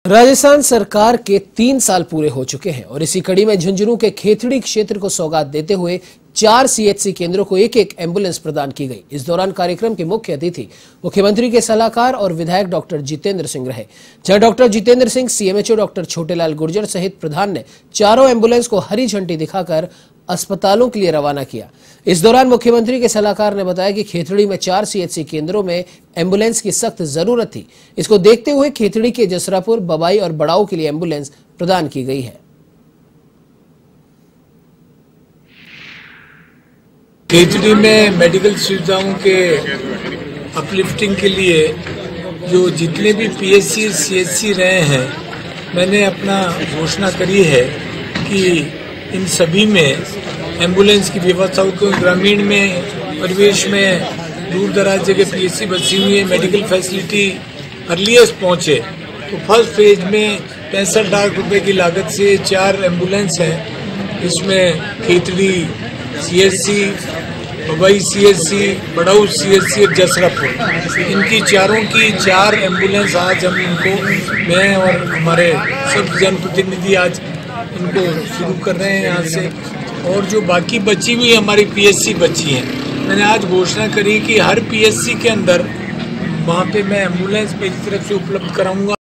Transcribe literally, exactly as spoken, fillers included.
राजस्थान सरकार के तीन साल पूरे हो चुके हैं और इसी कड़ी में झुंझुनू के खेतड़ी क्षेत्र को सौगात देते हुए चार सीएचसी केंद्रों को एक एक एम्बुलेंस प्रदान की गई। इस दौरान कार्यक्रम के मुख्य अतिथि मुख्यमंत्री के सलाहकार और विधायक डॉक्टर जितेंद्र सिंह रहे, जहां doctor Jitendra Singh, CMHO doctor Chhotelal Gurjar सहित प्रधान ने चारों एम्बुलेंस को हरी झंडी दिखाकर अस्पतालों के लिए रवाना किया। इस दौरान मुख्यमंत्री के सलाहकार ने बताया कि खेतड़ी में चार सीएचसी केंद्रों में एम्बुलेंस की सख्त जरूरत थी। इसको देखते हुए खेतड़ी के जसरापुर, बबाई और बड़ाऊ के लिए एम्बुलेंस प्रदान की गई है। खेतड़ी में मेडिकल सुविधाओं के अपलिफ्टिंग के लिए जो जितने भी पीएचसी, सीएचसी रहे हैं, मैंने अपना घोषणा करी है कि इन सभी में एम्बुलेंस की व्यवस्था हो, क्योंकि ग्रामीण में परिवेश में दूर दराज जगह पीएचसी बची हुई है, मेडिकल फैसिलिटी अर्लीस्ट पहुंचे। तो फर्स्ट फेज में पैंसठ लाख रुपए की लागत से चार एम्बुलेंस हैं। इसमें Khetri CHC, Babai CHC, Badau CHC और जसरापुर, इनकी चारों की चार एम्बुलेंस आज हम इनको, मैं और हमारे सब जनप्रतिनिधि आज इनको शुरू कर रहे हैं यहाँ से। और जो बाकी बची हुई हमारी पीएचसी बची हैं, मैंने आज घोषणा करी कि हर पीएचसी के अंदर वहाँ पे मैं एम्बुलेंस मेरी तरफ से उपलब्ध कराऊंगा।